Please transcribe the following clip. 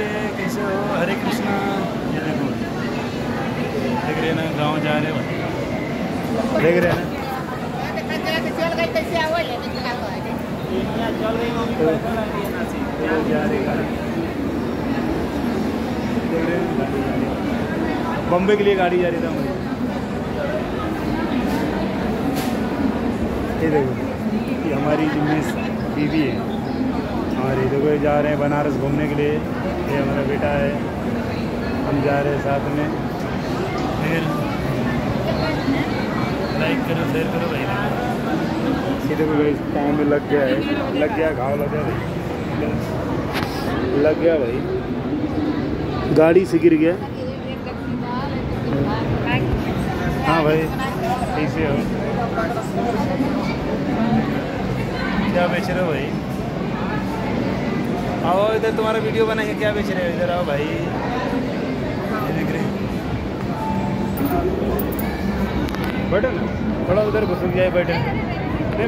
बेटे कैसे हो? हरे कृष्णा। ये देखो देख रहे ना, गांव जा रहे हो, देख रहे ना। बम्बई के लिए गाड़ी जा रही था हमारी। ये देखो ये हमारी जिम्मेस बीवी है और ये देखो जा रहे हैं बनारस घूमने के लिए। ये हमारा बेटा है, हम जा रहे हैं साथ में। लाइक करो, शेयर करो भाई। ये देखो भाई पाँव में लग गया है, लग गया, घाव लग गया भाई, लग गया भाई, गाड़ी से गिर गया। हाँ भाई कैसे हो? क्या बेच रहे हो भाई? आओ इधर, तुम्हारा वीडियो बनाएंगे। क्या बेच रहे हो? इधर आओ भाई। ये देख रहे बटन, थोड़ा उधर घुस जाए बटन।